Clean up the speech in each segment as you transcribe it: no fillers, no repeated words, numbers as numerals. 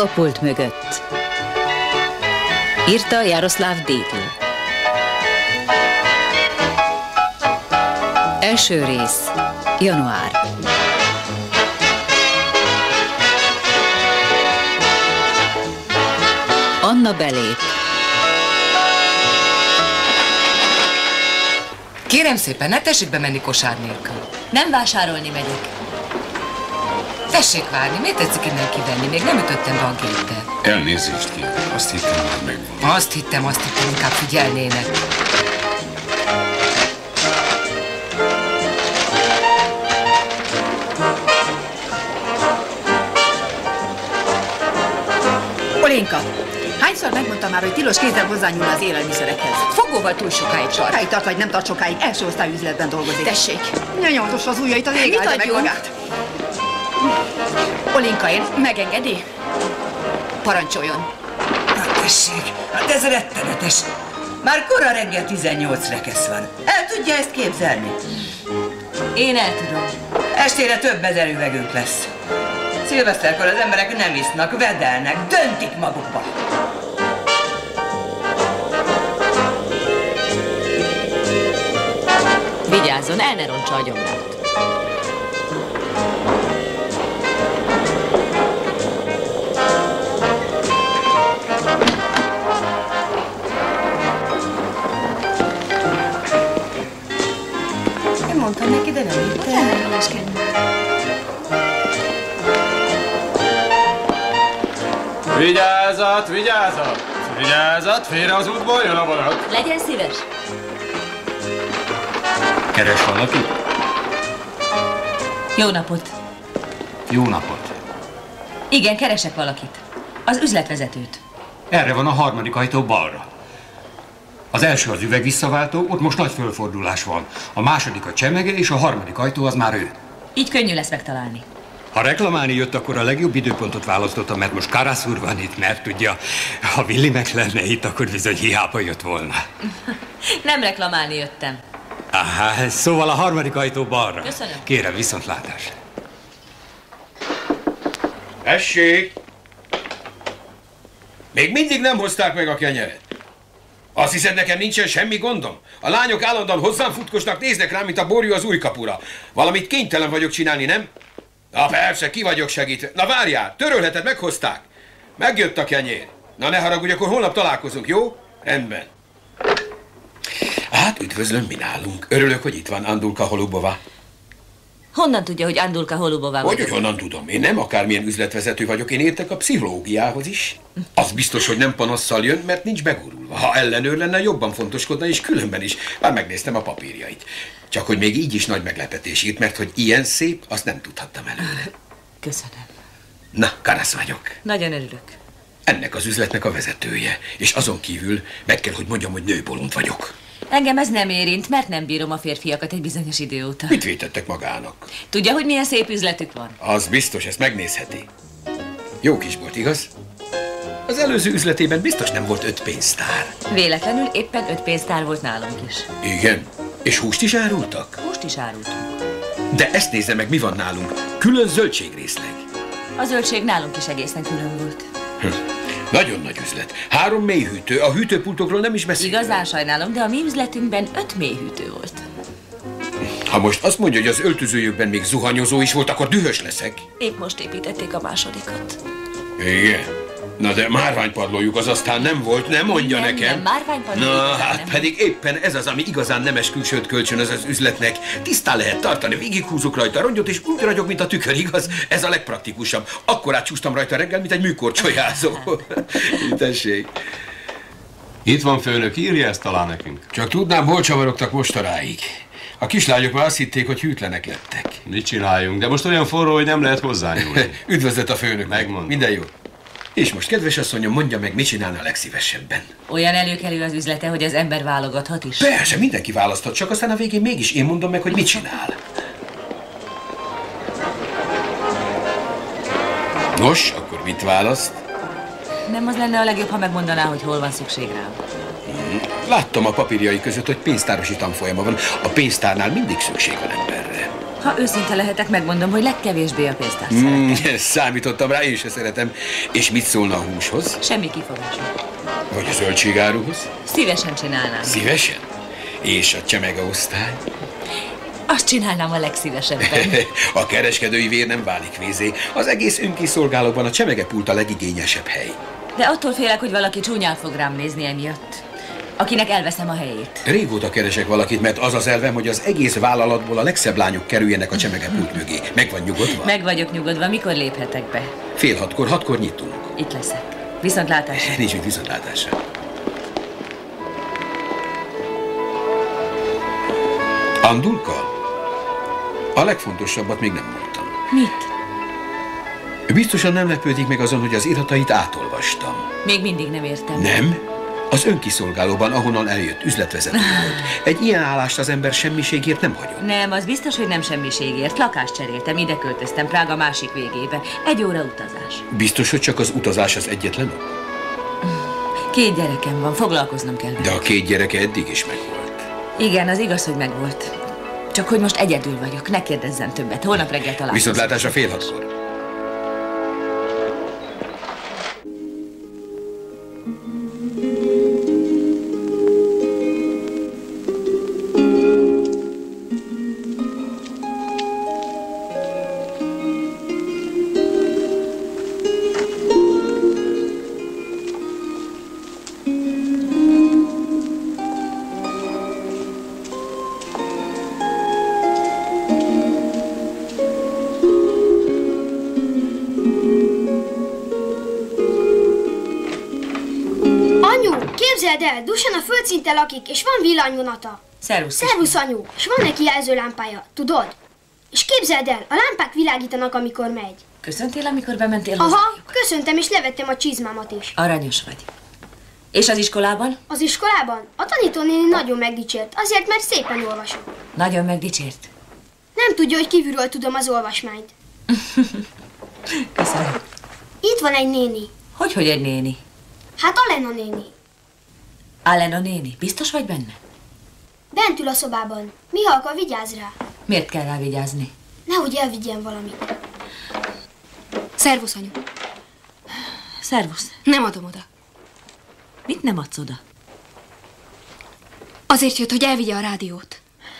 A pult mögött. Írta Jaroszláv Dédl. Első rész. Január. Anna belép. Kérem szépen, ne tessék bemenni kosár nélkül. Nem vásárolni megyek. Tessék várni, miért tetszik innen kivenni? Még nem ütöttem be a géppel. Elnézést kérek, azt hittem már megvan. Azt hittem, inkább figyelnének. Olénka, hányszor megmondtam már, hogy tilos kézzel hozzányúl az élelmiszerekhez? Fogóval túl sokáig tart. Sokáig tart, vagy nem tart sokáig, első osztály üzletben dolgozik. Tessék. Ne nyomdossa az ujjait, az ég állja meg magát. Olénka, én megengedi? Parancsoljon. Na tessék, hát ez rettenetes. Már kora reggel 18 rekesz van. El tudja ezt képzelni? Én el tudom. Estére több ezer üvegünk lesz. Szilveszterkor az emberek nem isznak, vedelnek, döntik magukba. Vigyázzon, el ne rontsa a gyomrát. Én mondtam neki, de nem hittem. Vigyázat, vigyázat! Vigyázat, félre az útból jön a vonat. Legyen szíves. Keres valakit? Jó napot. Jó napot. Igen, keresek valakit. Az üzletvezetőt. Erre van a harmadik ajtó balra. Az első az üvegvisszaváltó, ott most nagy fölfordulás van. A második a csemege, és a harmadik ajtó az már ő. Így könnyű lesz megtalálni. Ha reklamálni jött, akkor a legjobb időpontot választottam, mert most Karasz úr van itt, mert tudja, ha Willi meg lenne itt, akkor bizony hiába jött volna. Nem reklamálni jöttem. Aha, szóval a harmadik ajtó balra. Köszönöm. Kérem, viszontlátásra. Tessék! Még mindig nem hozták meg a kenyeret. Azt hiszed, nekem nincsen semmi gondom? A lányok állandóan hozzám futkosnak, néznek rám, mint a borjú az újkapura. Valamit kénytelen vagyok csinálni, nem? Na persze, ki vagyok segítve. Na várjál, törölheted, meghozták. Megjött a kenyér. Na ne haragudj, akkor holnap találkozunk, jó? Rendben. Hát, üdvözlöm, mi nálunk. Örülök, hogy itt van Andulka Holubova. Honnan tudja, hogy Andulka Holubova vagyok? Hogy honnan tudom? Én nem akármilyen üzletvezető vagyok, én értek a pszichológiához is. Az biztos, hogy nem panasszal jön, mert nincs begurulva. Ha ellenőr lenne, jobban fontoskodna, és különben is. Már megnéztem a papírjait. Csak hogy még így is nagy meglepetés írt, mert hogy ilyen szép, azt nem tudhattam előre. Köszönöm. Na, Karasz vagyok. Nagyon örülök. Ennek az üzletnek a vezetője. És azon kívül meg kell, hogy mondjam, hogy nőbolond vagyok. Engem ez nem érint, mert nem bírom a férfiakat egy bizonyos idő óta. Mit vétettek magának? Tudja, hogy milyen szép üzletük van? Az biztos, ezt megnézheti. Jó kisbolt, igaz? Az előző üzletében biztos nem volt 5 pénztár. Véletlenül éppen 5 pénztár volt nálunk is. Igen? És húst is árultak? Húst is árultunk. De ezt nézze meg, mi van nálunk. Külön zöldségrészleg. A zöldség nálunk is egészen külön volt. Nagyon nagy üzlet. 3 mélyhűtő, a hűtőpultokról nem is beszélünk. Igazán sajnálom, de a mi üzletünkben 5 mélyhűtő volt. Ha most azt mondja, hogy az öltözőjükben még zuhanyozó is volt, akkor dühös leszek. Épp most építették a másodikat. Igen. Na de márványpadlójuk az aztán nem volt, nem mondja nem, nekem. Nem, márványpadló. Na, hát pedig éppen ez az, ami igazán nemes külsőt kölcsönöz az üzletnek. Tisztán lehet tartani, végighúzok rajta a rongyot, és úgy ragyog, mint a tükör, igaz? Ez a legpraktikusabb. Akkor átcsúsztam rajta reggel, mint egy műkorcsolyázó. Tessék. Itt van, főnök, írja ezt talán nekünk. Csak tudnám, hol csavarogtak mostanáig. A kislányok már azt hitték, hogy hűtlenek lettek. Mit csináljunk? De most olyan forró, hogy nem lehet hozzányúlni. Üdvözlet a főnök. Megmondom. Minden jó. És most, kedves asszonyom, mondja meg, mit csinálna a legszívesebben? Olyan előkelő az üzlete, hogy az ember válogathat is. Persze, mindenki választhat, csak aztán a végén mégis én mondom meg, hogy mit csinál. Nos, akkor mit választ? Nem az lenne a legjobb, ha megmondaná, hogy hol van szükség rám? Láttam a papírjai között, hogy pénztárosi tanfolyama van. A pénztárnál mindig szükség van emberre. Ha őszinte lehetek, megmondom, hogy legkevésbé a pénztárt szeretem. Számítottam rá, én se szeretem. És mit szólna a húshoz? Semmi kifogásom. Vagy a zöldségáruhoz? Szívesen csinálnám. Szívesen? És a csemegeosztály? Azt csinálnám a legszívesebben. A kereskedői vér nem válik vízé. Az egész önkiszolgálóban a csemegepult a legigényesebb hely. De attól félek, hogy valaki csúnyán fog rám nézni emiatt. Akinek elveszem a helyét. Régóta keresek valakit, mert az az elvem, hogy az egész vállalatból a legszebb lányok kerüljenek a csemegepult mögé. Meg vagy nyugodva? Meg vagyok nyugodva. Mikor léphetek be? 5:30, 6-kor nyitunk. Itt leszek. Viszontlátásra. Nincs mit viszontlátásra. Andulka? A legfontosabbat még nem mondtam. Mit? Biztosan nem lepődik meg azon, hogy az iratait átolvastam. Még mindig nem értem. Nem? Az önkiszolgálóban, ahonnan eljött, üzletvezető volt. Egy ilyen állást az ember semmiségért nem hagyott. Nem, az biztos, hogy nem semmiségért. Lakást cseréltem, ide költöztem Prága másik végébe. 1 óra utazás. Biztos, hogy csak az utazás az egyetlen ok? 2 gyerekem van, foglalkoznom kell vele. De a 2 gyereke eddig is megvolt. Igen, az igaz, hogy megvolt. Csak hogy most egyedül vagyok, ne kérdezzen többet. Holnap reggel találkozunk. Viszontlátásra 5:30. Képzeld el, Dusan a földszinten lakik, és van villanyvonata. Szervusz. Szervusz, anyu, és van neki jelzőlámpája, tudod? És képzeld el, a lámpák világítanak, amikor megy. Köszöntél, amikor bementél hozzá? Aha, köszöntem, és levettem a csizmámat is. Aranyos vagy. És az iskolában? Az iskolában? A tanítónéni nagyon megdicsért, azért, mert szépen olvasok. Nagyon megdicsért. Nem tudja, hogy kívülről tudom az olvasmányt. Köszönöm. Itt van egy néni. Hogy egy néni? Hát Alena néni. Alena néni, biztos vagy benne? Bent ül a szobában. Mihalka, vigyázz rá. Miért kell rá vigyázni? Nehogy elvigyen valamit. Szervusz, anyu. Szervusz. Nem adom oda. Mit nem adsz oda? Azért jött, hogy elvigye a rádiót.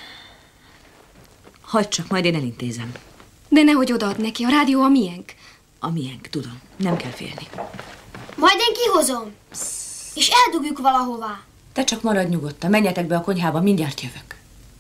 Hagyd csak, majd én elintézem. De nehogy odaad neki, a rádió a miénk. A miénk, tudom. Nem kell félni. Majd én kihozom. És eldugjuk valahová. Te csak maradj nyugodtan, menjetek be a konyhába, mindjárt jövök.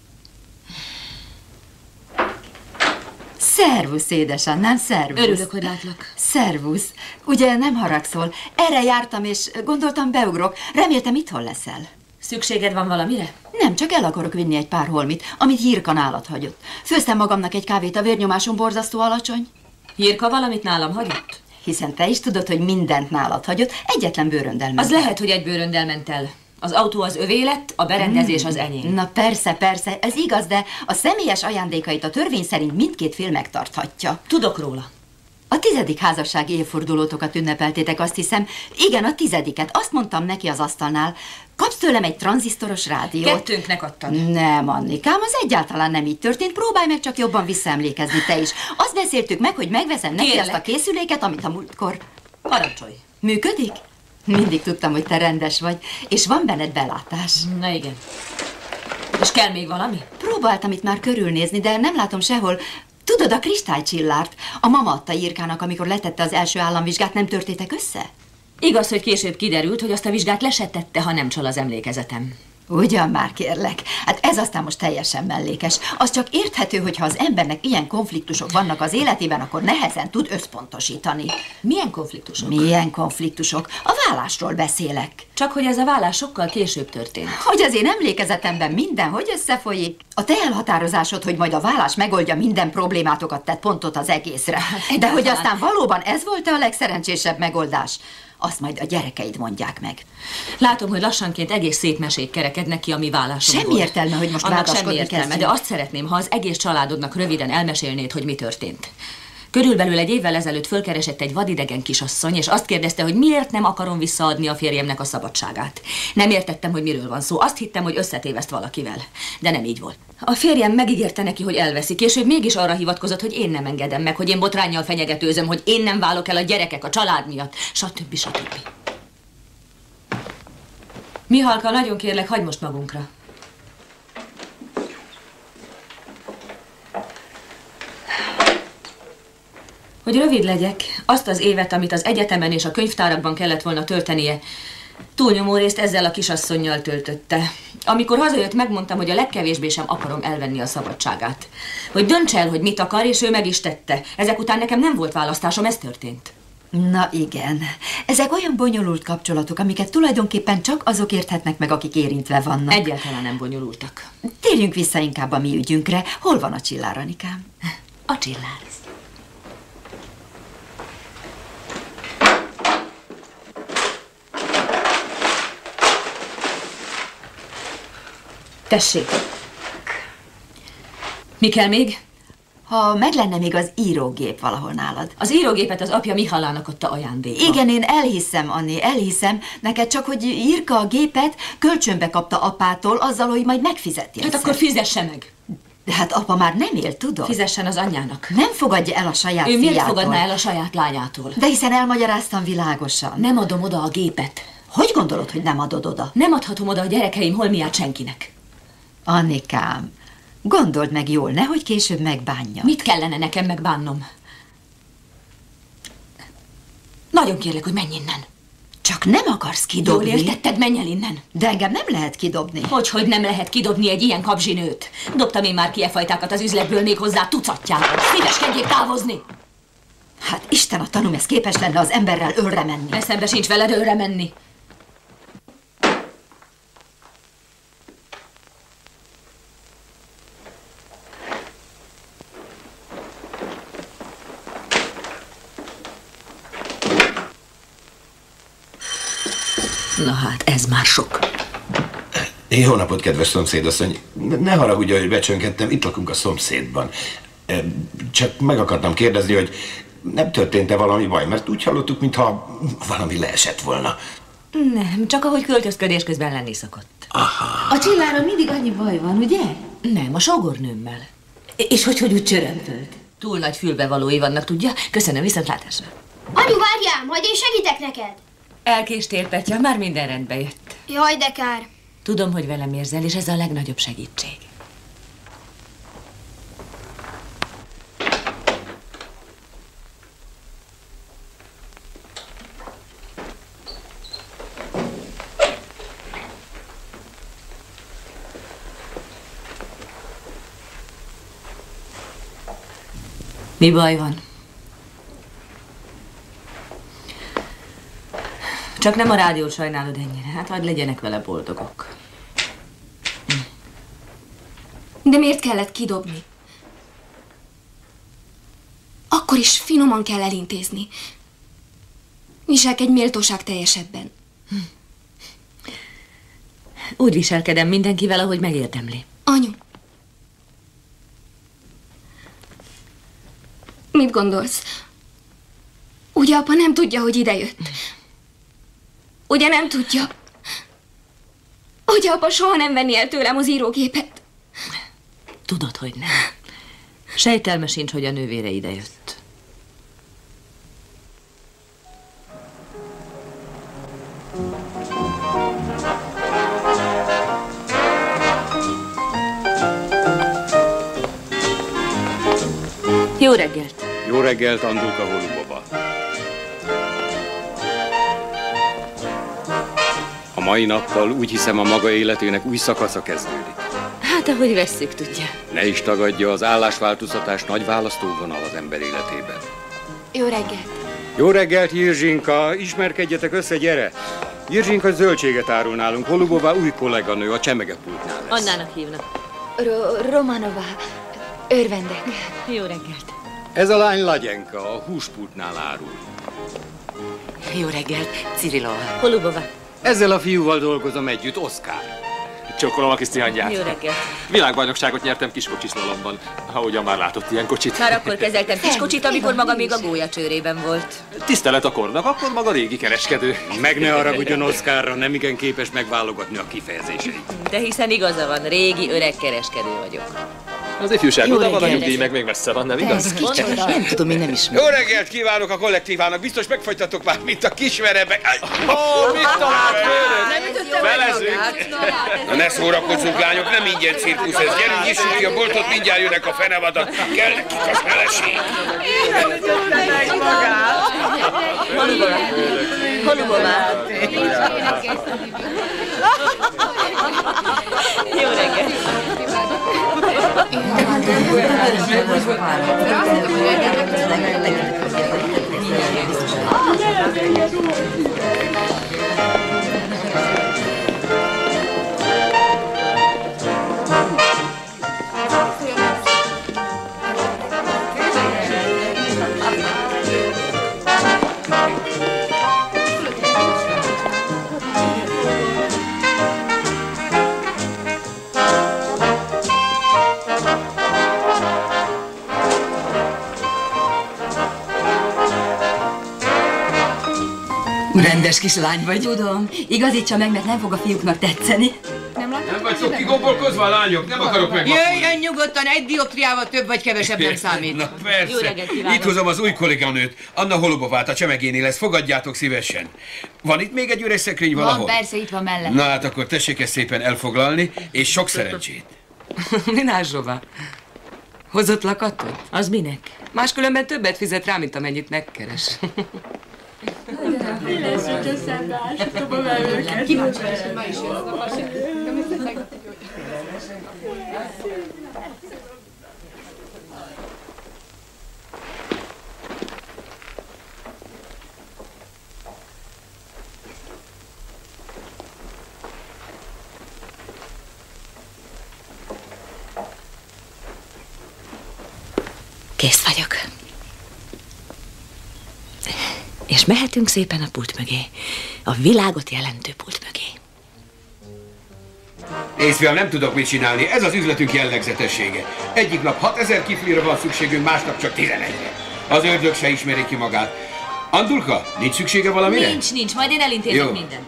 Szervusz, édesanyám, szervusz. Örülök, hogy látlak. Szervusz. Ugye nem haragszol? Erre jártam, és gondoltam beugrok. Reméltem itthon leszel. Szükséged van valamire? Nem, csak el akarok vinni egy pár holmit, amit Jirka nálad hagyott. Főztem magamnak egy kávét, a vérnyomásom borzasztó alacsony. Jirka valamit nálam hagyott? Hiszen te is tudod, hogy mindent nálad hagyott, egyetlen bőröndel ment. Az lehet, hogy egy bőröndel ment el. Az autó az övé lett, a berendezés az enyém. Na persze, persze, ez igaz, de a személyes ajándékait a törvény szerint mindkét fél megtarthatja. Tudok róla. A 10. házassági évfordulótokat ünnepeltétek, azt hiszem. Igen, a 10-et. Azt mondtam neki az asztalnál. Kapsz tőlem egy tranzisztoros rádiót. Kettőnknek adtad. Nem, Annikám, az egyáltalán nem így történt. Próbálj meg csak jobban visszaemlékezni te is. Azt beszéltük meg, hogy megveszem neki azt a készüléket, amit a múltkor... Parancsolj. Működik? Mindig tudtam, hogy te rendes vagy, és van benned belátás. Na igen. És kell még valami? Próbáltam itt már körülnézni, de nem látom sehol. Tudod, a kristálycsillárt? A mama adta Irkának, amikor letette az első államvizsgát, nem törtétek össze? Igaz, hogy később kiderült, hogy azt a vizsgát le se tette, ha nem csal az emlékezetem. Ugyan már, kérlek. Hát ez aztán most teljesen mellékes. Az csak érthető, hogy ha az embernek ilyen konfliktusok vannak az életében, akkor nehezen tud összpontosítani. Milyen konfliktusok? Milyen konfliktusok? A vállásról beszélek. Csak hogy ez a vállás sokkal később történt. Hogy az én emlékezetemben mindenhogy összefolyik. A te elhatározásod, hogy majd a vállás megoldja minden problémátokat, tett pontot az egészre. De hogy aztán valóban ez volt a legszerencsésebb megoldás, azt majd a gyerekeid mondják meg. Látom, hogy lassanként egész szép mesék kerekednek ki a mi vállásunkból. Semmi értelme, hogy most annak vádaskodni semmi értelme, kezdjünk. de azt szeretném, ha az egész családodnak röviden elmesélnéd, hogy mi történt. Körülbelül egy évvel ezelőtt fölkeresett egy vadidegen kisasszony, és azt kérdezte, hogy miért nem akarom visszaadni a férjemnek a szabadságát. Nem értettem, hogy miről van szó. Azt hittem, hogy összetéveszt valakivel. De nem így volt. A férjem megígérte neki, hogy elveszi, később mégis arra hivatkozott, hogy én nem engedem meg, hogy én botránnyal fenyegetőzöm, hogy én nem válok el a gyerekek, a család miatt, stb. Stb. Mihalka, nagyon kérlek, hagyd most magunkra. Hogy rövid legyek, azt az évet, amit az egyetemen és a könyvtárakban kellett volna töltenie, túlnyomó részt ezzel a kisasszonnyal töltötte. Amikor hazajött, megmondtam, hogy a legkevésbé sem akarom elvenni a szabadságát. Hogy döntse el, hogy mit akar, és ő meg is tette. Ezek után nekem nem volt választásom, ez történt. Na igen, ezek olyan bonyolult kapcsolatok, amiket tulajdonképpen csak azok érthetnek meg, akik érintve vannak. Egyáltalán nem bonyolultak. Térjünk vissza inkább a mi ügyünkre. Hol van a Csillár, Anikám? A Csillár. Tessék. Mi kell még? Ha meg lenne még az írógép valahol nálad. Az írógépet az apja Mihalának adta ajándékba. Igen, én elhiszem, Anni, elhiszem. Neked csak, hogy Irka a gépet kölcsönbe kapta apától azzal, hogy majd megfizeti. Hát akkor fizesse meg. De hát apa már nem él, tudod? Fizessen az anyjának. Nem fogadja el a saját fiától. Ő miért fiától. fogadná el a saját lányától? De hiszen elmagyaráztam világosan. Nem adom oda a gépet. Hogy gondolod, hogy nem adod oda? Nem adhatom oda a gyerekeim holmiát senkinek. Annikám, gondold meg jól, nehogy később megbánja. Mit kellene nekem megbánnom? Nagyon kérlek, hogy menj innen. Csak nem akarsz kidobni. Jól értetted, menj el innen. De engem nem lehet kidobni. Hogy nem lehet kidobni egy ilyen kapzsinőt? Dobtam én már ki e fajtákat az üzletből, még hozzá tucatjával. Szíveskedjék távozni. Hát Isten a tanúm, ez képes lenne az emberrel ölre menni. Eszembe sincs veled ölre menni. Na hát, ez már sok. Jó napot, kedves szomszédasszony. Ne haragudja, hogy becsönkedtem, itt lakunk a szomszédban. Csak meg akartam kérdezni, hogy nem történt-e valami baj, mert úgy hallottuk, mintha valami leesett volna. Nem, csak ahogy költözködés közben lenni szokott. Aha. A Csillára mindig annyi baj van, ugye? Nem, a sógornőmmel. És hogy úgy csörömpölt? Túl nagy fülbevalói vannak, tudja? Köszönöm, viszontlátásra. Anyu, várjál, majd én segítek neked. Elkéstél, Petya, már minden rendbe jött. Jaj, de kár. Tudom, hogy velem érzel, és ez a legnagyobb segítség. Mi baj van? Csak nem a rádiót sajnálod ennyire. Hát hagyd legyenek vele boldogok. De miért kellett kidobni? Akkor is finoman kell elintézni. Viselkedj méltóság teljesebben. Úgy viselkedem mindenkivel, ahogy megérdemli. Anyu. Mit gondolsz? Ugye apa nem tudja, hogy idejött? Ugye nem tudja? Ugye apa soha nem venni el tőlem az írógépet? Tudod, hogy nem. Sejtelme sincs, hogy a nővére idejött. Jó reggelt! Jó reggelt, Andulka Holubova. A mai nappal úgy hiszem, a maga életének új szakasza kezdődik. Hát, ahogy vesszük, tudja. Ne is tagadja, az állásváltoztatás nagy választóvonal az ember életében. Jó reggelt! Jó reggelt, Jirzsinka! Ismerkedjetek össze, gyere! Jirzsinka zöldséget árul nálunk, Holubova új kolléganő, a csemegepultnál lesz. Annának hívnak. Romanova, örvendek. Jó reggelt! Ez a lány Lagyenka, a húspultnál árul. Jó reggelt, Cirilova. Holubova. Ezzel a fiúval dolgozom együtt, Oszkár. Csókolom a kis cihangyát. Jó reggelt. Világbajnokságot nyertem kiskocsiszlalomban. Ha ugyan már látott ilyen kocsit. Már akkor kezeltem kiskocsit, amikor maga még a gólya csőrében volt. Tisztelet a kornak, akkor maga régi kereskedő. Meg ne haragudjon Oszkárra, nem igen képes megválogatni a kifejezéseit. De hiszen igaza van, régi öreg kereskedő vagyok. Az ifjúság oda van, a nyugdíj meg még messze van, nem igaz? Nem tudom, én nem ismerem. Jó reggelt kívánok a kollektívának, biztos megfagytatok már, mint a kisverebek. Mit talált főnök? Felezünk. Na ne szórakozzunk, lányok, nem ingyen cirkusz ez. Gyerünk, nyissuk ki a boltot, mindjárt jönnek a fenevadak. Kell nekik a feleség. Haluba már. Jó reggelt. Rendes kislány vagy. Tudom, igazítsa meg, mert nem fog a fiúknak tetszeni. Nem vagytok kigombolkozva, lányok? Nem akarok megvakulni. Jöjjön nyugodtan, egy dioptriával több vagy kevesebb nem számít. Na persze. Itt hozom az új kolléganőt, Anna Holubovát, a Csemegénél lesz. Fogadjátok szívesen. Van itt még egy üres szekrény valahol? Van, persze, itt van mellett. Na hát akkor tessék ezt szépen elfoglalni, és sok szerencsét. Minázsová, hozott lakatot? Az minek? Máskülönben többet fizet rá, mint amennyit megkeres. Kész vagyok. És mehetünk szépen a pult mögé. A világot jelentő pult mögé. Észfiam, nem tudok mit csinálni, ez az üzletünk jellegzetessége. Egyik nap 6000 kiflira van szükségünk, másnap csak 11-re. Az ördög se ismeri ki magát. Andulka, nincs szüksége valamire? Nincs, majd én elintézek mindent.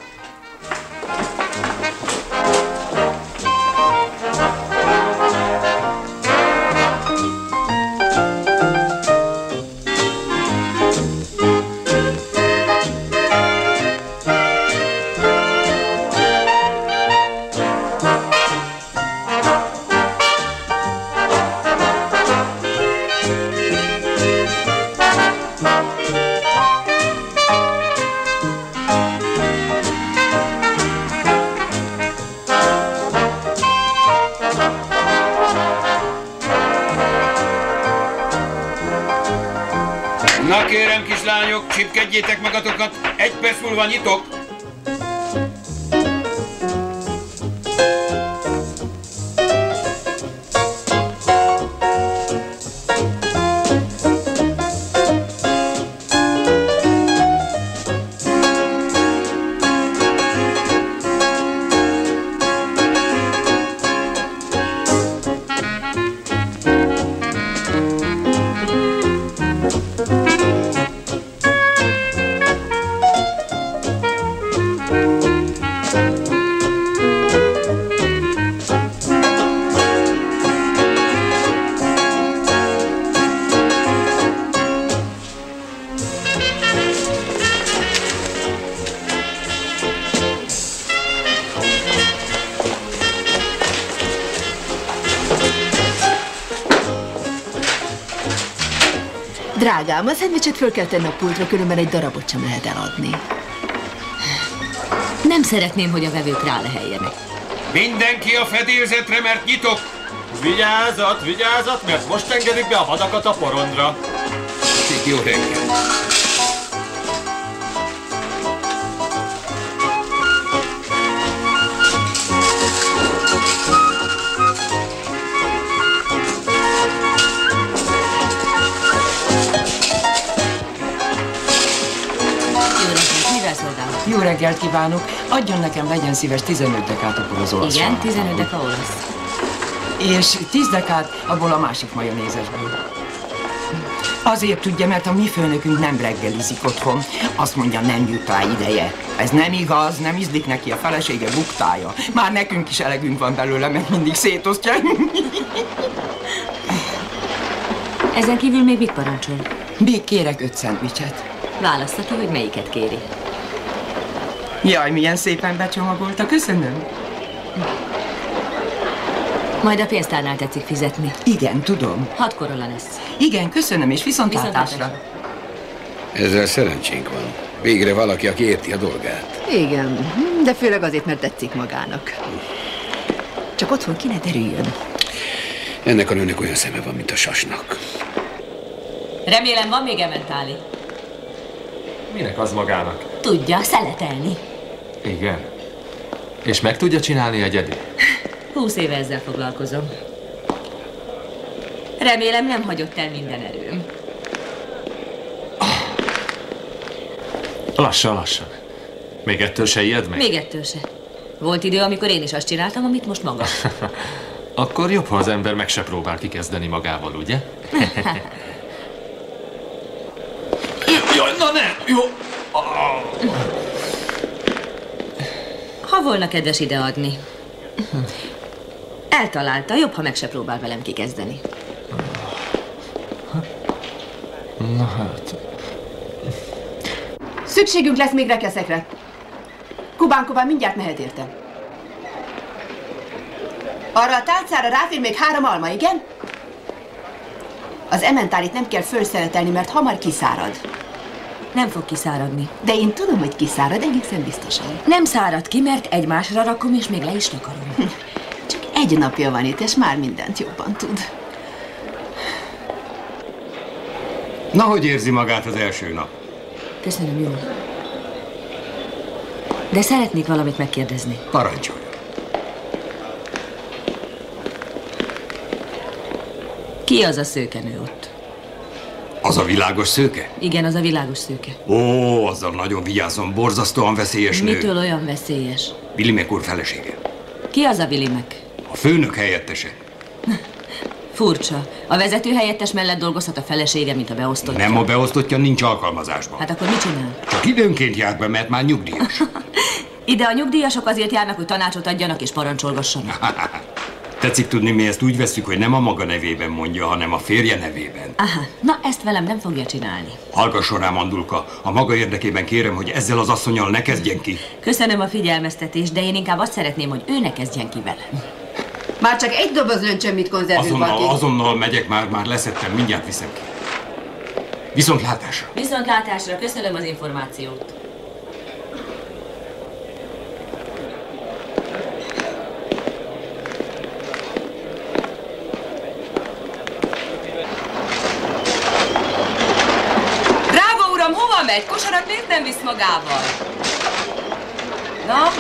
Na kérem, kislányok, csipkedjétek magatokat, 1 perc múlva nyitok. Drágám, a szendvicset föl kell tenni a pultra, különben egy darabot sem lehet eladni. Nem szeretném, hogy a vevők ráleheljenek. Mindenki a fedélzetre, mert nyitok! Vigyázat, vigyázat, mert most engedik be a vadakat a porondra. Jó reggelt! Mivel szolgálhatok? Jó reggelt kívánok! Adjon nekem, legyen szíves 15 dekát abból az olasz. Igen, 15 deka olasz. És 10 dekát abból a másik majonézesből. Azért tudja, mert a mi főnökünk nem reggelizik otthon. Azt mondja, nem jut rá ideje. Ez nem igaz, nem ízlik neki, a felesége buktája. Már nekünk is elegünk van belőle, mert mindig szétosztja. Ezen kívül még mit parancsol? Még kérek 5 szendvicset. Válassza ki, hogy melyiket kéri. Jaj, milyen szépen becsomagolta, köszönöm. Majd a pénztárnál tetszik fizetni. Igen, tudom. 6 korolla lesz. Igen, köszönöm, és viszontlátásra. Ezzel szerencsénk van. Végre valaki, aki érti a dolgát. Igen, de főleg azért, mert tetszik magának. Csak otthon ki ne derüljön. Ennek a nőnek olyan szeme van, mint a sasnak. Remélem van még ementáli. Minek az magának? Tudja szeletelni. Igen. És meg tudja csinálni egyedi? 20 éve ezzel foglalkozom. Remélem nem hagyott el minden erőm. Lassan, lassan. Még ettől se ijed meg? Még ettől se. Volt idő, amikor én is azt csináltam, amit most maga. Akkor jobb, ha az ember meg se próbál kikezdeni magával, ugye? Jaj, na ne! Jó! Ha volna kedves ideadni. Eltalálta, jobb, ha meg se próbál velem kikezdeni. Na hát... Szükségünk lesz még rekeszekre. Kubán, mindjárt mehet érte. Arra a tálcára ráfér még 3 alma, igen? Az ementálit nem kell fölszeletelni, mert hamar kiszárad. Nem fog kiszáradni. De én tudom, hogy kiszárad, egészen biztosan. Nem szárad ki, mert egymásra rakom, és még le is takarom. Csak egy napja van itt, és már mindent jobban tud. Na, hogy érzi magát az első nap? Köszönöm, jól. De szeretnék valamit megkérdezni. Parancsolj. Ki az a szőkenő ott? Az a világos szőke? Igen, az a világos szőke. Ó, azzal nagyon vigyázzon, borzasztóan veszélyes nő. Mitől olyan veszélyes? Willimek úr felesége. Ki az a Willimek? A főnök helyettese. Furcsa. A vezető helyettes mellett dolgozhat a felesége, mint a beosztottja. Nem a beosztottja, nincs alkalmazásban. Hát akkor mit csinál? Csak időnként jár be, mert már nyugdíjas. Ide a nyugdíjasok azért járnak, hogy tanácsot adjanak és parancsolgassanak. Tetszik tudni, mi ezt úgy vesszük, hogy nem a maga nevében mondja, hanem a férje nevében. Aha, na ezt velem nem fogja csinálni. Hallgasson rám, Andulka, a maga érdekében kérem, hogy ezzel az asszonnyal ne kezdjen ki. Köszönöm a figyelmeztetést, de én inkább azt szeretném, hogy ő ne kezdjen ki velem. Már csak egy doboz löncsömmit konzervünk van ki. Azonnal megyek, már leszettem, mindjárt viszem ki. Viszontlátásra. Viszontlátásra, köszönöm az információt. Drága uram, hova megy? Kosarat miért nem visz magával? Na?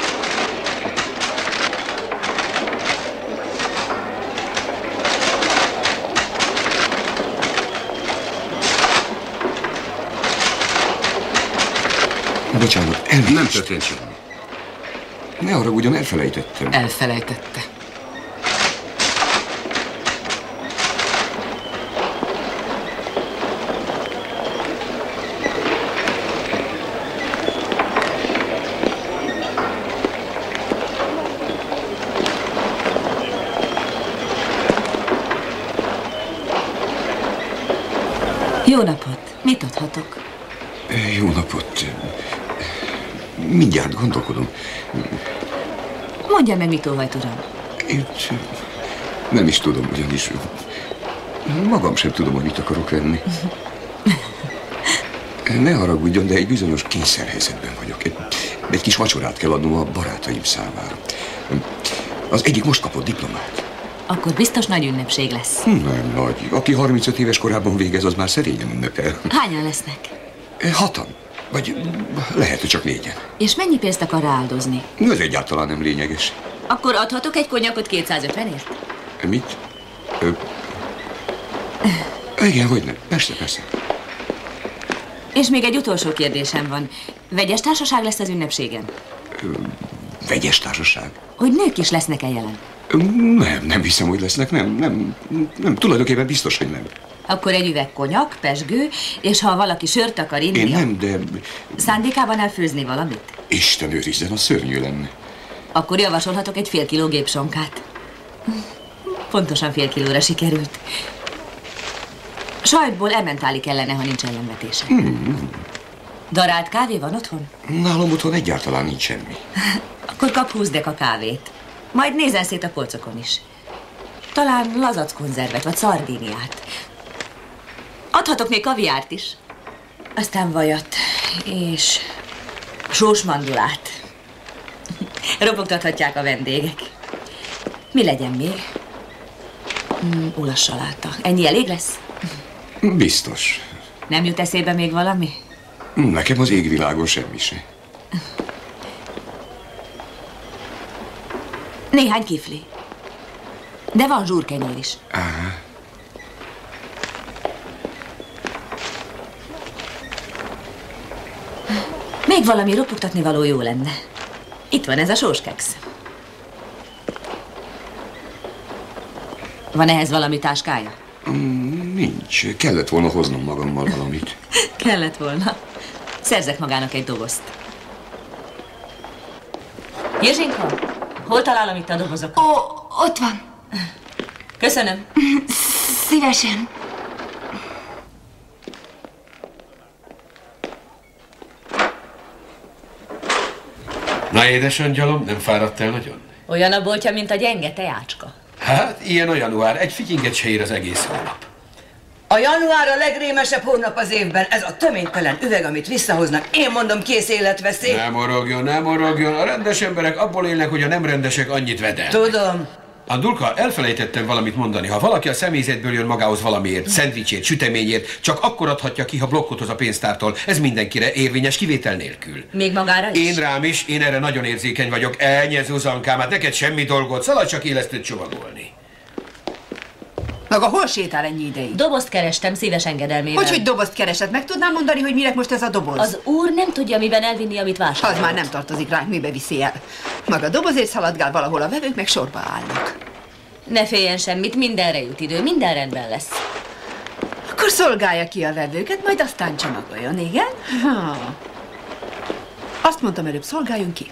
Bocsánat, nem történt semmi. Ne haragudjon, elfelejtettem. Elfelejtette. Jó napot! Mit adhatok? Jó napot. Mindjárt gondolkodom. Mondja meg, mit óhajt, uram. Én nem is tudom, ugyanis magam sem tudom, hogy mit akarok venni. Ne haragudjon, de egy bizonyos kényszerhelyzetben vagyok. Egy kis vacsorát kell adnom a barátaim számára. Az egyik most kapott diplomát. Akkor biztos nagy ünnepség lesz. Nem nagy. Aki 35 éves korában végez, az már szerényen ünnepel. Hányan lesznek? 6-an. Vagy lehet, hogy csak 4-en. És mennyi pénzt akar rááldozni? Ez egyáltalán nem lényeges. Akkor adhatok egy konyakot 250-ért? Mit? Igen, hogy nem. Persze, persze. És még egy utolsó kérdésem van. Vegyes társaság lesz az ünnepségen? Vegyes társaság? Hogy nők is lesznek-e jelen? Nem hiszem, hogy lesznek, nem, tulajdonképpen biztos, hogy nem. Akkor egy üveg konyak, pezsgő, és ha valaki sört akar inni... Én nem, de... Szándékában elfőzni valamit? Isten őrizzen, a szörnyű lenne. Akkor javasolhatok egy fél kiló gépsonkát. Pontosan fél kilóra sikerült. Sajtból emmentáli kellene, ha nincs ellenvetése. Darált kávé van otthon? Nálam otthon egyáltalán nincs semmi. Akkor kap 20 deka kávét. Majd nézzen szét a polcokon is. Talán lazac konzervet, vagy szardíniát. Adhatok még kaviárt is. Aztán vajat, és sós mandulát. Ropogtathatják a vendégek. Mi legyen még? Ulasz saláta. Ennyi elég lesz? Biztos. Nem jut eszébe még valami? Nekem az égvilágon semmi se. Néhány kifli. De van zsúrkenyér is. Aha. Még valami ropogtatni való jó lenne. Itt van ez a sóskeksz. Van ehhez valami táskája? Nincs. Kellett volna hoznom magammal valamit. Kellett volna. Szerzek magának egy dobozt. Jezsinka, hol találom itt a dobozokat? Ott van. Köszönöm. Szívesen. Na, édesangyalom, nem fáradt el nagyon? Olyan a boltja, mint a gyenge teácska. Hát, ilyen a január. Egy fityinget se ér az egész hónap. A január a legrémesebb hónap az évben. Ez a töménytelen üveg, amit visszahoznak. Én mondom, kész életveszély. Nem morogjon, nem morogjon. A rendes emberek abból élnek, hogy a nem rendesek annyit vedelnek. Tudom. Andulka, elfelejtettem valamit mondani. Ha valaki a személyzetből jön magához valamiért, szendvicsért, süteményért, csak akkor adhatja ki, ha blokkot hoz a pénztártól. Ez mindenkire érvényes, kivétel nélkül. Még magára is? Én rám is, én erre nagyon érzékeny vagyok. Ennyi, Zuzankám, hát neked semmi dolgod, szaladj csak élesztőt csomagolni. Maga hol sétál ennyi ideig? Dobozt kerestem szíves engedelmével. Hogy dobozt keresed? Meg tudnám mondani, hogy mire most ez a doboz? Az úr nem tudja, miben elvinni, amit vásárolt. Az már nem tartozik ránk, mibe viszi el. Maga dobozért szaladgál valahol, a vevők meg sorba állnak. Ne féljen semmit, mindenre jut idő, minden rendben lesz. Akkor szolgálja ki a vevőket, majd aztán csomagoljon, igen? Azt mondtam előbb, szolgáljunk ki.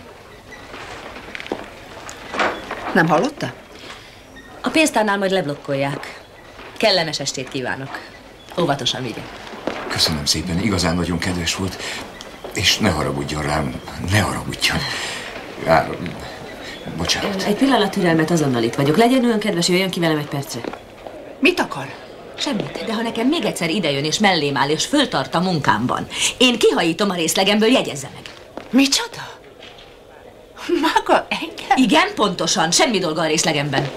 Nem hallotta? A pénztárnál majd leblokkolják. Kellemes estét kívánok. Óvatosan vigye. Köszönöm szépen, igazán nagyon kedves volt. És ne haragudjon rám, ne haragudjon. Bocsánat. Egy pillanat türelmet, azonnal itt vagyok. Legyen olyan kedves, jöjjön ki velem egy percre. Mit akar? Semmit, de ha nekem még egyszer idejön és mellém áll és föltart a munkámban, én kihajítom a részlegemből, jegyezze meg. Micsoda? Maga engem? Igen, pontosan. Semmi dolga a részlegemben.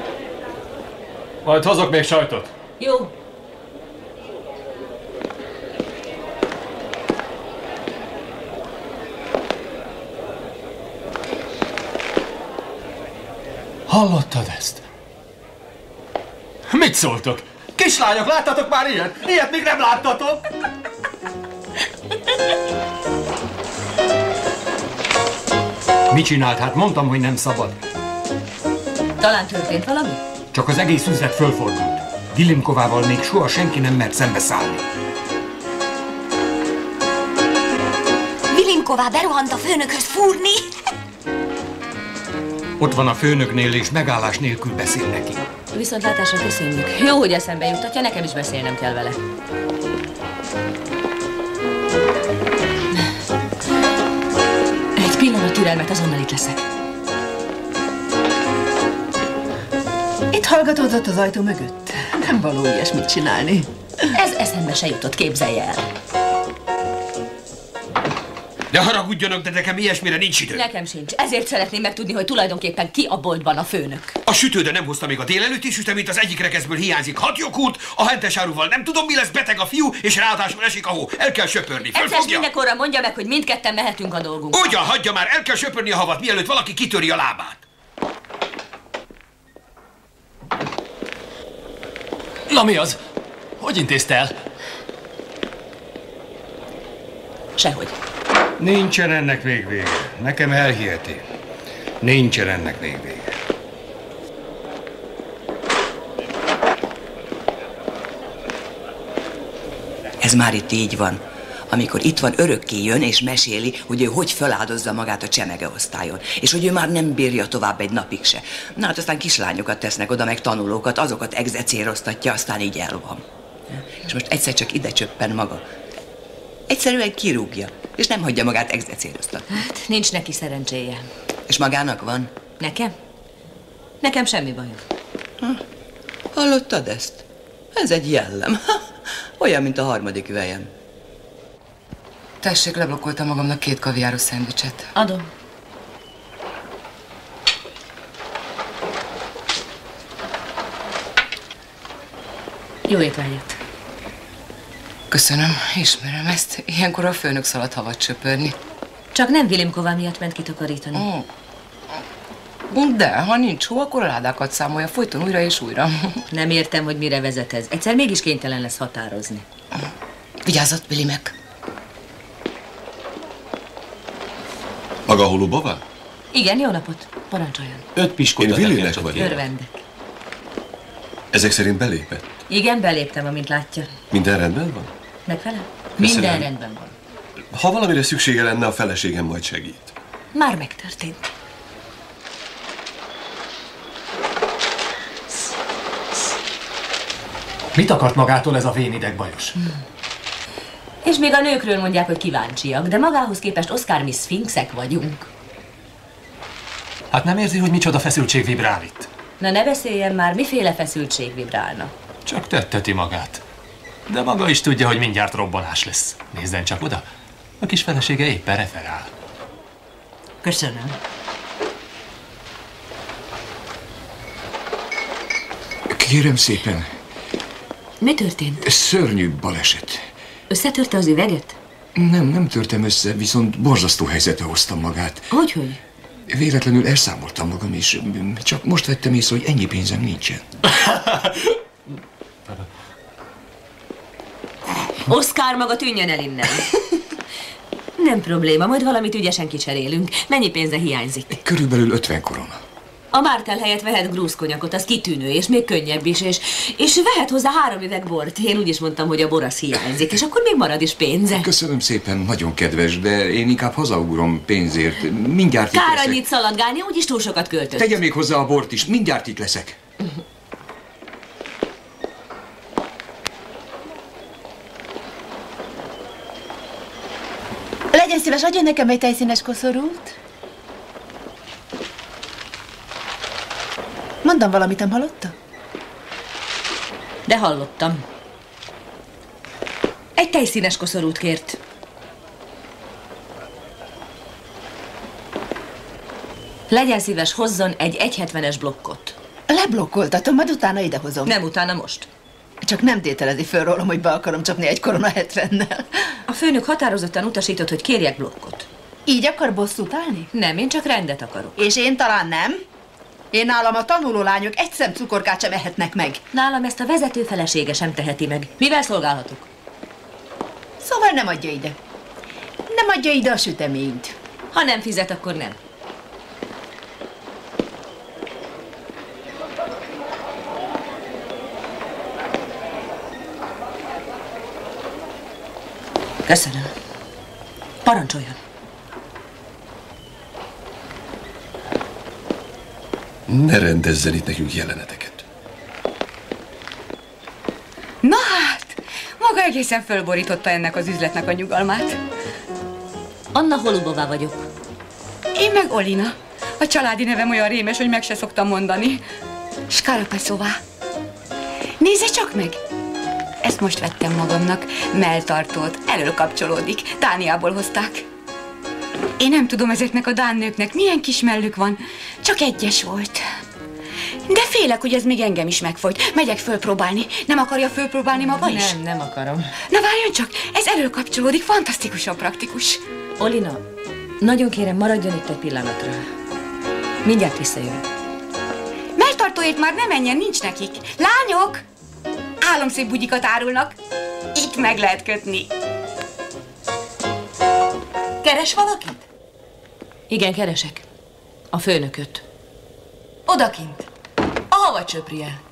Majd hozok még sajtot. Jó. Hallottad ezt? Mit szóltok? Kislányok, láttatok már ilyet? Ilyet még nem láttatok! Mit csinált? Hát mondtam, hogy nem szabad. Talán történt valami? Csak az egész üzlet fölfordult. Vilimkovával még soha senki nem mert szembeszállni. Vilimková berohant a főnökhöz fúrni. Ott van a főnöknél, és megállás nélkül beszél neki. Viszontlátásra köszönjük. Jó, hogy eszembe juttatja, nekem is beszélnem kell vele. Egy pillanat türelmet, azonnal itt leszek. Itt hallgatózott az ajtó mögött. Nem való ilyesmit csinálni. Ez eszembe se jutott, képzelje el. Ne haragudjanak, de nekem ilyesmire nincs idő. Nekem sincs. Ezért szeretném megtudni, hogy tulajdonképpen ki a boltban a főnök. A sütőde nem hozta még a délelőtti süteményt, az egyik rekeszből hiányzik 6 joghurt, a hentes áruval nem tudom, mi lesz, beteg a fiú, és ráadásul esik a hó. El kell söpörni. Egyszer mindenkorra mondja meg, hogy mindketten mehetünk a dolgunkra. Ugyan, hagyja már, el kell söpörni a havat, mielőtt valaki kitöri a lábát. Na mi az? Hogy intézte el? Sehogy. Nincsen ennek még vége. Nekem elhiheti. Nincsen ennek még vége. Ez már itt így van. Amikor itt van, örökké jön és meséli, hogy ő hogy feláldozza magát a csemegeosztályon, és hogy ő már nem bírja tovább egy napig se. Na hát aztán kislányokat tesznek oda, meg tanulókat, azokat egzecéroztatja, aztán így el van. És most egyszer csak ide csöppen maga. Egyszerűen kirúgja, és nem hagyja magát egzecéroztatni. Hát, nincs neki szerencséje. És magának van? Nekem? Nekem semmi bajom. Hallottad ezt? Ez egy jellem. Olyan, mint a harmadik vejem. Tessék, leblokkoltam magamnak 2 kaviáros szendvicset. Adom. Jó étvágyat. Köszönöm, ismerem ezt. Ilyenkor a főnök szalad havat söpörni. Csak nem Vilimková miatt ment kitakarítani. De, ha nincs hó, akkor a ládákat számolja folyton újra és újra. Nem értem, hogy mire vezet ez. Egyszer mégis kénytelen lesz határozni. Vigyázzott, Vilimek. Maga Holubová? Igen, jó napot. Parancsoljon. 5 piskóta. Én Willinek vagyok. Örvendek. Ezek szerint belépett? Igen, beléptem, amint látja. Minden rendben van? Megfelel? Köszönöm. Minden rendben van. Ha valamire szüksége lenne, a feleségem majd segít. Már megtörtént. Mit akart magától ez a vénidegbajos? És még a nőkről mondják, hogy kíváncsiak, de magához képest Oscar mi szfinxek vagyunk. Hát nem érzi, hogy micsoda feszültség vibrál itt? Na ne beszéljen már, miféle feszültség vibrálna. Csak tetteti magát. De maga is tudja, hogy mindjárt robbanás lesz. Nézzen csak oda, a kis felesége éppen referál. Köszönöm. Kérem szépen. Mi történt? Szörnyű baleset. Összetörte az üveget? Nem törtem össze, viszont borzasztó helyzetre hoztam magát. Hogy? Véletlenül elszámoltam magam, és csak most vettem észre, hogy ennyi pénzem nincsen. Oscar, maga tűnjön el innen. Nem probléma, majd valamit ügyesen kicserélünk. Mennyi pénze hiányzik? Körülbelül 50 korona. A Mártel helyett vehet grúzkonyakot, az kitűnő, és még könnyebb is, és vehet hozzá 3 üveg bort. Én úgy is mondtam, hogy a bor az hiányzik, és akkor még marad is pénze. Köszönöm szépen, nagyon kedves, de én inkább hazaugrom pénzért. Mindjárt itt Kár leszek. annyit szaladgálni, úgyis túl sokat költött. Tegye még hozzá a bort is, mindjárt itt leszek. Legyen szíves, adjon nekem egy tejszínes koszorút. Mondtam valamit, nem hallotta? De hallottam. Egy tejszínes koszorút kért. Legyen szíves, hozzon egy 1,70-es blokkot. Leblokkoltatom, majd utána idehozom. Nem utána, most. Csak nem tételezi föl rólam, hogy be akarom csapni egy korona 70-nel. A főnök határozottan utasított, hogy kérjek blokkot. Így akar bosszút állni? Nem, én csak rendet akarok. És én talán nem? Én nálam a tanuló lányok egy szem cukorkát sem ehetnek meg. Nálam ezt a vezető felesége sem teheti meg. Mivel szolgálhatok? Szóval nem adja ide. Nem adja ide a süteményt. Ha nem fizet, akkor nem. Köszönöm. Parancsoljon. Ne rendezzen itt nekünk jeleneteket. Na hát, maga egészen fölborította ennek az üzletnek a nyugalmát. Anna Holubová vagyok. Én meg Olina. A családi nevem olyan rémes, hogy meg se szoktam mondani. Skarapaszová. Nézze csak meg! Ezt most vettem magamnak. Melltartót. Elől kapcsolódik. Dániából hozták. Én nem tudom ezeknek a dán nőknek milyen kis mellük van. Csak egyes volt. De félek, hogy ez még engem is megfojt. Megyek fölpróbálni. Nem akarja fölpróbálni maga is? Nem akarom. Na várjon csak, ez elől kapcsolódik. Fantasztikusan praktikus. Olina, nagyon kérem, maradjon itt egy pillanatra. Mindjárt visszajön. Melltartóért már ne menjen, nincs nekik. Lányok! Álomszép bugyikat árulnak. Itt meg lehet kötni. Keres Keres valakit? Igen, keresek. A főnököt. Odakint. A havacsöpri el.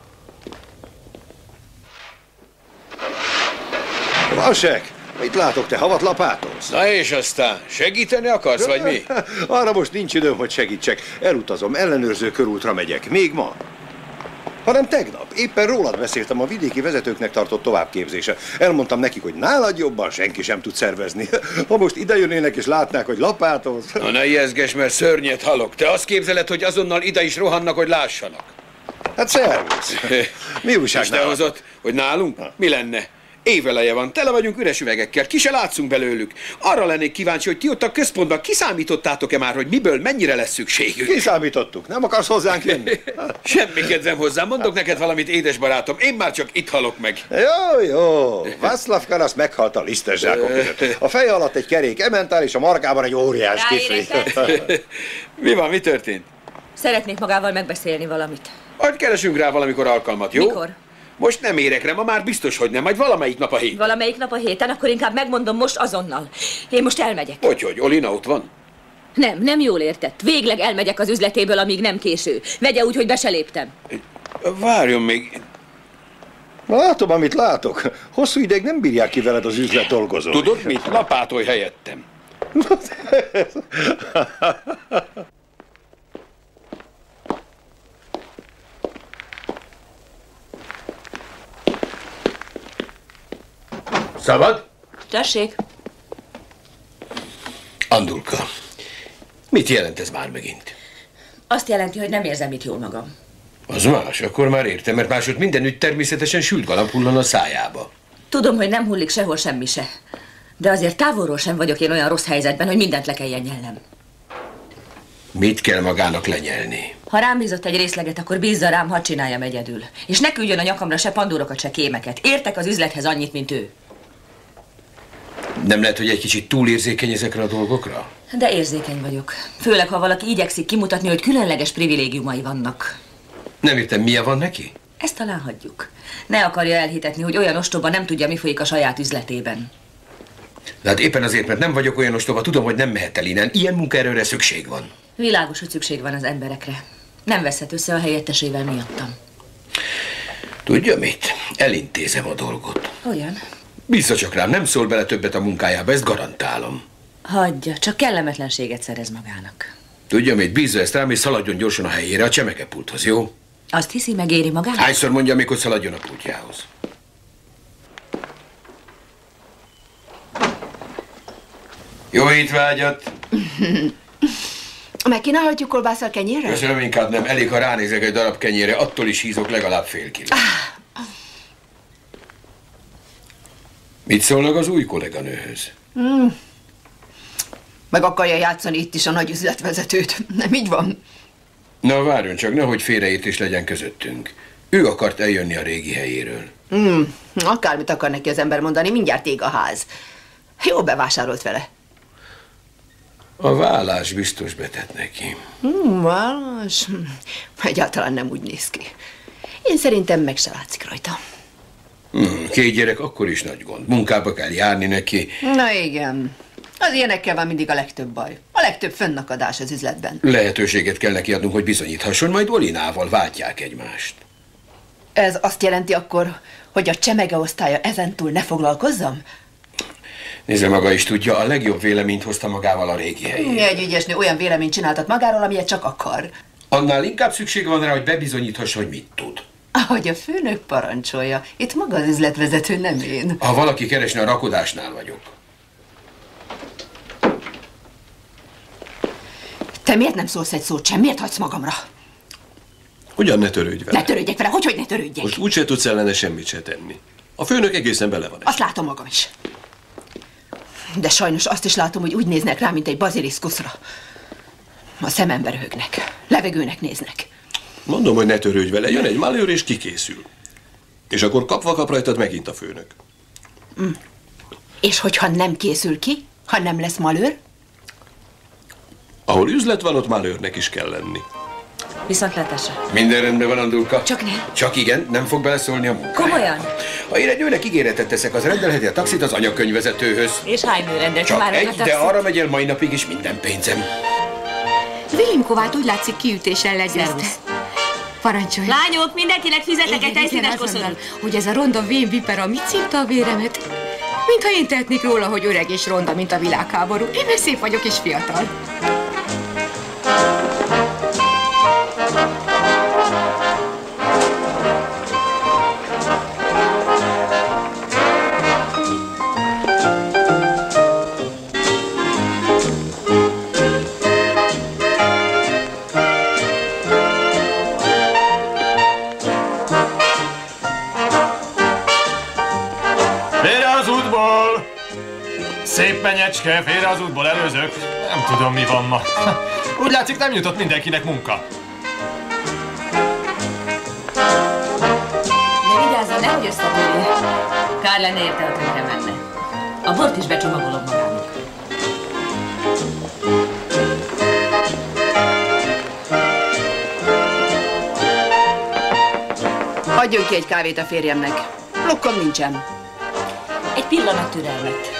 Vasek, mit látok, te havat lapátolsz? Na és aztán, segíteni akarsz, vagy mi? Arra most nincs időm, hogy segítsek. Elutazom, ellenőrző körútra megyek. Még ma. Hanem tegnap. Éppen rólad beszéltem a vidéki vezetőknek tartott továbbképzése. Elmondtam nekik, hogy nálad jobban senki sem tud szervezni. Ha most idejönnének és látnák, hogy lapátolsz... Na ne ijeszges, mert szörnyet halok. Te azt képzeled, hogy azonnal ide is rohannak, hogy lássanak. Hát szervusz. Mi újság te hozott, hogy nálunk? Mi lenne? Éveleje van, tele vagyunk üres üvegekkel, ki se látszunk belőlük. Arra lennék kíváncsi, hogy ti ott a központban kiszámítottátok-e már, hogy miből mennyire lesz szükségük? Kiszámítottuk, nem akarsz hozzánk jönni? Semmi kedvem hozzá, mondok neked valamit, édes barátom, én már csak itt halok meg. Jó, Václav Karasz meghalt a lisztes zsákok között. A feje alatt egy kerék ementál, és a markában egy óriás kifli. Mi van, mi történt? Szeretnék magával megbeszélni valamit. Majd keresünk rá valamikor alkalmat, jó? Mikor? Most nem érek rá, ma már biztos, hogy nem, majd valamelyik nap a héten. Valamelyik nap a héten, akkor inkább megmondom most azonnal. Én most elmegyek. Hogy, Olina ott van? Nem jól értett. Végleg elmegyek az üzletéből, amíg nem késő. Vegye úgy, hogy be se léptem. Várjon még. Látom, amit látok. Hosszú ideig nem bírják ki veled az üzlet dolgozók. Tudod mit? Lapátolj helyettem. Szabad? Tessék. Andulka, mit jelent ez már megint? Azt jelenti, hogy nem érzem itt jól magam. Az más, akkor már értem, mert másod mindenütt természetesen sült galamb hullan a szájába. Tudom, hogy nem hullik sehol semmi se. De azért távolról sem vagyok én olyan rossz helyzetben, hogy mindent le kelljen nyelnem. Mit kell magának lenyelni? Ha rám bízott egy részleget, akkor bízza rám, hadd csináljam egyedül. És ne küldjön a nyakamra se pandúrokat, se kémeket. Értek az üzlethez annyit, mint ő. Nem lehet, hogy egy kicsit túlérzékeny ezekre a dolgokra? De érzékeny vagyok. Főleg, ha valaki igyekszik kimutatni, hogy különleges privilégiumai vannak. Nem értem, milyen van neki? Ezt talán hagyjuk. Ne akarja elhitetni, hogy olyan ostoba nem tudja, mi folyik a saját üzletében. De hát éppen azért, mert nem vagyok olyan ostoba, tudom, hogy nem mehet el innen. Ilyen munkaerőre szükség van. Világos, hogy szükség van az emberekre. Nem veszhet össze a helyettesével miattam. Tudja mit? Elintézem a dolgot. Olyan? Bízza csak rám, nem szól bele többet a munkájába, ezt garantálom. Hagyja, csak kellemetlenséget szerez magának. Tudja mit? Bízza ezt rám, és szaladjon gyorsan a helyére, a csemegepulthoz, jó? Azt hiszi, megéri magának? Hányszor mondja még, hogy szaladjon a pultjához? Jó étvágyat! Megkínálhatjuk kolbásszal kenyérrel? Köszönöm, inkább nem. Elég, ha ránézek egy darab kenyérre, attól is hízok legalább fél kilót. Mit szólnak az új kolléganőhöz? Meg akarja játszani itt is a nagy üzletvezetőt. Nem így van? Na, várjon csak, nehogy félreértés legyen közöttünk. Ő akart eljönni a régi helyéről. Akármit akar neki az ember mondani, mindjárt ég a ház. Jó bevásárolt vele. A vállás biztos betett neki. Vállás? Egyáltalán nem úgy néz ki. Én szerintem meg se látszik rajta. Két gyerek akkor is nagy gond. Munkába kell járni neki. Na igen. Az ilyenekkel van mindig a legtöbb baj. A legtöbb fönnakadás az üzletben. Lehetőséget kell neki adnunk, hogy bizonyíthasson, majd Olinával váltják egymást. Ez azt jelenti akkor, hogy a csemege osztálya ezentúl ne foglalkozzam? Nézze, maga is tudja, a legjobb véleményt hozta magával a régi helyére. Egy ügyesnő olyan véleményt csináltat magáról, amilyet csak akar. Annál inkább szükség van rá, hogy bebizonyíthassa, hogy mit tud. Ahogy a főnök parancsolja. Itt maga az üzletvezető, nem én. Ha valaki keresne, a rakodásnál vagyok. Te miért nem szólsz egy szót sem? Miért hagysz magamra? Ugyan ne törődj vele. Ne törődjek vele, hogy ne törődjek? Most úgyse tudsz ellene semmit se tenni. A főnök egészen bele van. Azt látom magam is. De sajnos azt is látom, hogy úgy néznek rá, mint egy baziliszkuszra. A szemembe röhögnek. Levegőnek néznek. Mondom, hogy ne törődj vele. Jön egy malőr és kikészül. És akkor kapva kap rajtad megint a főnök. És hogyha nem készül ki? Ha nem lesz malőr? Ahol üzlet van, ott malőrnek is kell lenni. Viszontlátásra. Minden rendben van, Andulka? Csak nem. Csak igen, nem fog beleszólni a munkájába. Komolyan? Ha én egy nőnek ígéretet teszek, az rendelheti a taxit az anyakönyvvezetőhöz. És hány nő rendelt Csak már egy, a de taxit? arra megy el mai napig is minden pénzem. Vilimkovát úgy látszik kiütéssel legyőzte. Parancsolj! Lányok, mindenkinek fizetek egy tejszínes koszorút. Hogy ez a ronda vén vipera mit szívta a véremet? Mintha én tehetnék róla, hogy öreg és ronda, mint a világháború. Én meg szép vagyok és fiatal. Szép menyecske, félre az útból előzök. Nem tudom, mi van ma. Úgy látszik, nem jutott mindenkinek munka. De vigyázzon, nehogy összetörje. Kár lenne érte, ha tönkre menne. A bort is becsomagolom magának. Adjon ki egy kávét a férjemnek. Blokkom nincsen. Egy pillanat türelmet.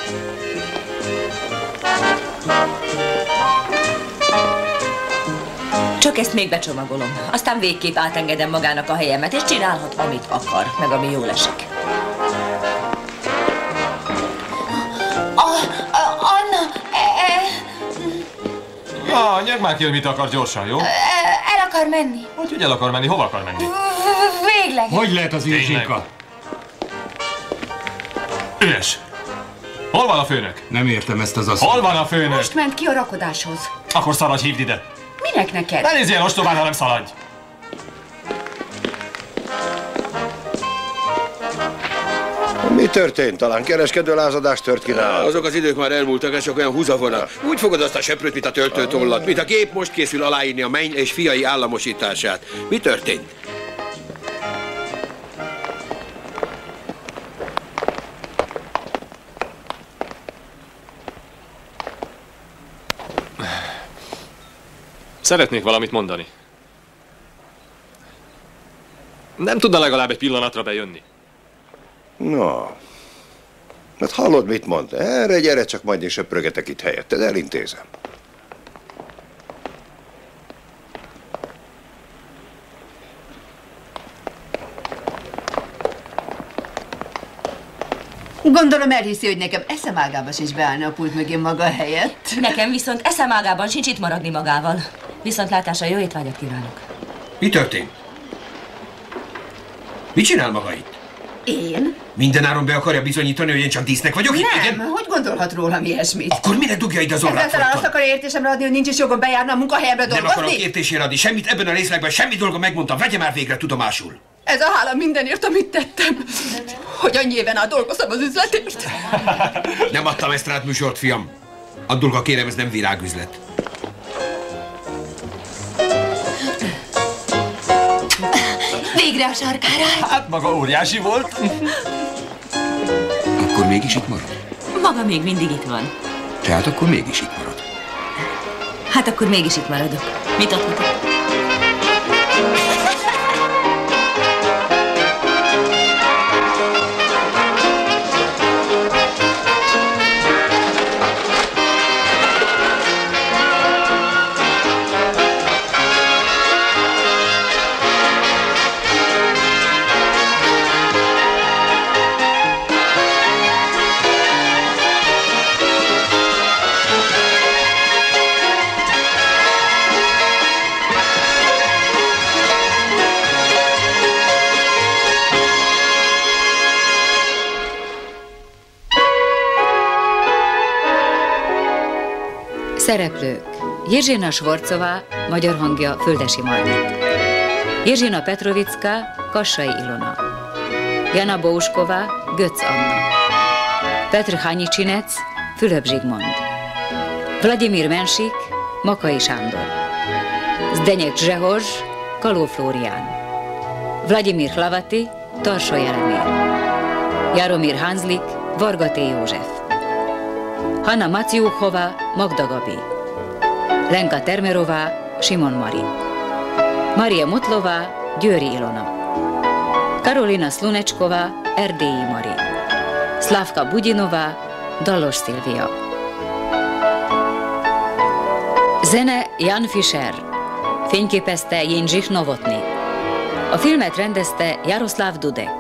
Csak ezt még becsomagolom. Aztán végképp átengedem magának a helyemet, és csinálhat, amit akar, meg ami jól esik. Anna, Nyög már ki, hogy mit akar gyorsan, jó? el akar menni. Hogy el akar menni? Hova akar menni? Végleg. Hogy lehet az Irzsinka? Üres! Hol van a főnök? Nem értem ezt az asszonyt. Hol van a főnök? Most ment ki a rakodáshoz. Akkor szaladj, hívd ide! Minek neked? Ne nézz ilyen ostobán, hanem szaladj! Mi történt? Talán kereskedőlázadás tört ki nála? Azok az idők már elmúltak, ez csak olyan húzavona. Úgy fogod azt a söprőt, mint a töltőtollat, mint a gép most készül aláírni a menny és fiai államosítását. Mi történt? Szeretnék valamit mondani. Nem tudna legalább egy pillanatra bejönni? No. Hát hallod, mit mond? Erre gyere, csak majd én söprögetek itt helyetted, elintézem. Gondolom elhiszi, hogy nekem eszemágába sincs beállni a pult mögé maga helyett. Nekem viszont eszemágában sincs itt maradni magával. Viszontlátásra, jó étvágyat kívánok. Mi történt? Mit csinál maga itt? Én? Mindenáron be akarja bizonyítani, hogy én csak dísznek vagyok itt? Nem, Igen? hogy gondolhat rólam ilyesmit? Akkor mire dugja ide az orrát? Ezáltal azt akarja értésemre adni, hogy nincs is jogom bejárni a munkahelyemre dolgozni? Nem akarok értésére adni semmit, ebben a részlegben semmi dolga, megmondtam, vegye már végre tudomásul. Ez a hála mindenért, amit tettem. Hogy annyi éven át dolgoztam az üzletért. Nem adtam ezt rád műsort, fiam. Addulga kérem, ez nem virágüzlet. Végre a sarkára. Hát maga óriási volt. Akkor mégis itt marad? Maga még mindig itt van. Tehát akkor mégis itt marad. Hát akkor mégis itt maradok. Mit adhatok? Szereplők: Jirzsina Svorcová, magyar hangja Földesi Margit, Jirzsina Petrovická, Kassai Ilona, Jana Bouskova, Götz Anna, Petr Hanyicsinec, Fülöp Zsigmond, Vladimir Mensik, Makai Sándor, Zdeněk Zsehozs, Kaló Flórián, Vladimir Hlavati, Tarso Jelemér, Jaromír Hanzlik, Varga T. József, Hanna Maciukhova, Magda Gabi, Lenka Termerová, Simon Mari, Maria Motlová, Győri Ilona, Karolina Slunečková, Erdélyi Mari. Szlavka Budyinová, Dallos Szilvia. Zene Jan Fischer. Fényképezte Jindřich Novotny. A filmet rendezte Jaroszláv Dudek.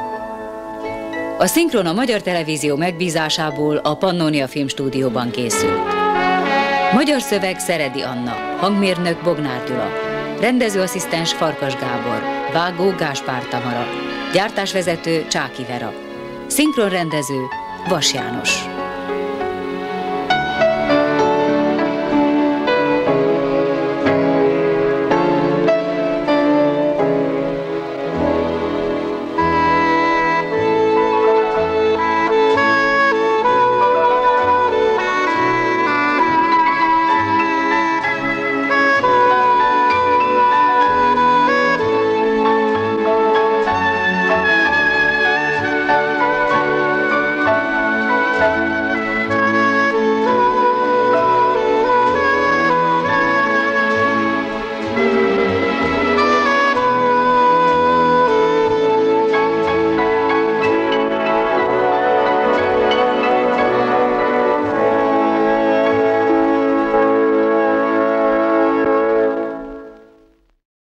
A szinkron a Magyar Televízió megbízásából a Pannonia Filmstúdióban készült. Magyar szöveg Szeredi Anna, hangmérnök Bognár Gyula, rendezőasszisztens Farkas Gábor, vágó Gáspár Tamara, gyártásvezető Csáki Vera, szinkronrendező Vas János.